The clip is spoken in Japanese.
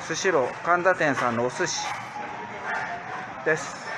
スシロー神田店さんのお寿司です。